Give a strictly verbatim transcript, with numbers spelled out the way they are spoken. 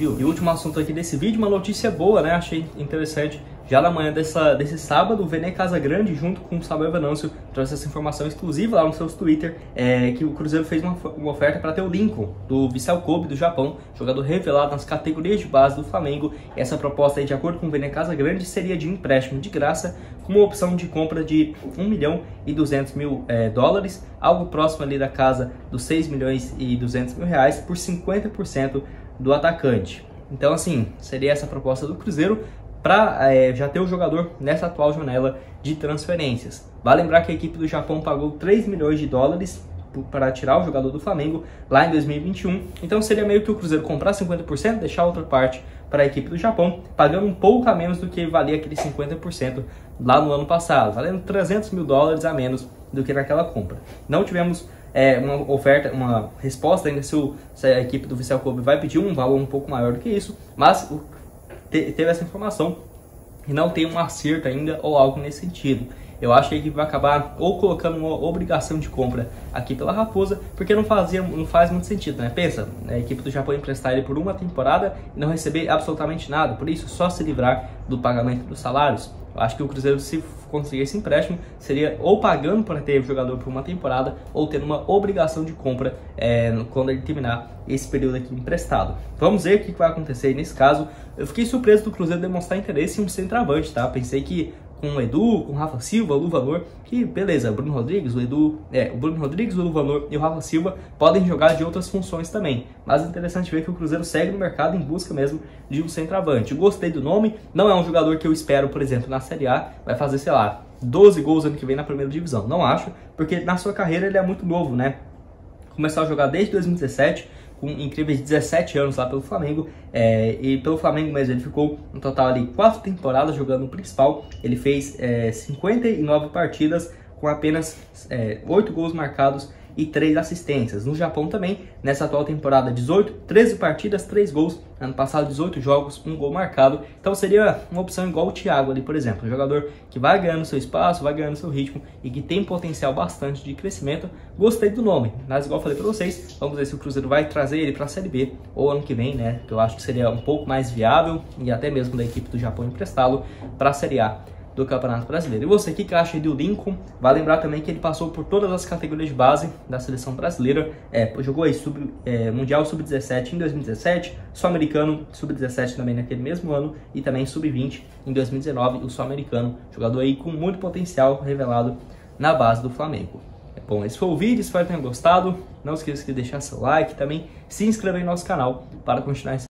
de hoje. E o último assunto aqui desse vídeo, uma notícia boa, né? Achei interessante. Já na manhã dessa, desse sábado, o Vene Casagrande, junto com o Samuel Venâncio, trouxe essa informação exclusiva lá no seu Twitter, é, que o Cruzeiro fez uma, uma oferta para ter o Lincoln, do Vissel Kobe, do Japão, jogador revelado nas categorias de base do Flamengo. Essa proposta, aí, de acordo com o Vene Casagrande, seria de empréstimo de graça, com uma opção de compra de um milhão e duzentos mil é, dólares, algo próximo ali da casa dos seis milhões e duzentos mil reais, por cinquenta por cento do atacante. Então, assim, seria essa a proposta do Cruzeiro, para é, já ter o jogador nessa atual janela de transferências. Vale lembrar que a equipe do Japão pagou três milhões de dólares para tirar o jogador do Flamengo lá em dois mil e vinte e um. Então seria meio que o Cruzeiro comprar cinquenta por cento, deixar a outra parte para a equipe do Japão, pagando um pouco a menos do que valia aquele cinquenta por cento lá no ano passado, valendo trezentos mil dólares a menos do que naquela compra. Não tivemos é, uma oferta, uma resposta ainda se, o, se a equipe do Vissel Kobe vai pedir um valor um pouco maior do que isso, mas o teve essa informação e não tem um acerto ainda ou algo nesse sentido. Eu acho que a equipe vai acabar ou colocando uma obrigação de compra aqui pela Raposa, porque não, fazia, não faz muito sentido, né? Pensa, a equipe do Japão emprestar ele por uma temporada e não receber absolutamente nada, por isso só se livrar do pagamento dos salários. Eu acho que o Cruzeiro, se conseguir esse empréstimo, seria ou pagando para ter o jogador por uma temporada ou tendo uma obrigação de compra é, quando ele terminar esse período aqui emprestado. Vamos ver o que vai acontecer nesse caso. Eu fiquei surpreso do Cruzeiro demonstrar interesse em um centroavante, tá? Pensei que com o Edu, com o Rafa Silva, o Luvanor, que beleza, o Bruno Rodrigues, o Edu, é, o Bruno Rodrigues, o Luvanor e o Rafa Silva podem jogar de outras funções também. Mas é interessante ver que o Cruzeiro segue no mercado em busca mesmo de um centroavante. Eu gostei do nome, não é um jogador que eu espero, por exemplo, na Série A, vai fazer, sei lá, doze gols ano que vem na primeira divisão. Não acho, porque na sua carreira ele é muito novo, né? Começou a jogar desde dois mil e dezessete, com incríveis dezessete anos lá pelo Flamengo, é, e pelo Flamengo mesmo ele ficou no total ali quatro temporadas jogando no principal. Ele fez é, cinquenta e nove partidas com apenas é, oito gols marcados e três assistências. No Japão também, nessa atual temporada, dezoito, treze partidas, três gols. Ano passado, dezoito jogos, um gol marcado. Então seria uma opção igual o Thiago ali, por exemplo. Um jogador que vai ganhando seu espaço, vai ganhando seu ritmo e que tem potencial bastante de crescimento. Gostei do nome, mas igual eu falei para vocês, vamos ver se o Cruzeiro vai trazer ele para a Série B ou ano que vem, né? Que eu acho que seria um pouco mais viável e até mesmo da equipe do Japão emprestá-lo para a Série A do Campeonato Brasileiro. E você, o que acha do Lincoln? Vai lembrar também que ele passou por todas as categorias de base da seleção brasileira, é, jogou aí sub, é, Mundial sub dezessete em dois mil e dezessete, Sul-Americano sub dezessete também naquele mesmo ano e também sub vinte em dois mil e dezenove, o Sul-Americano, jogador aí com muito potencial revelado na base do Flamengo. Bom, esse foi o vídeo, espero que tenham gostado. Não esqueça de deixar seu like, também se inscrever no nosso canal para continuar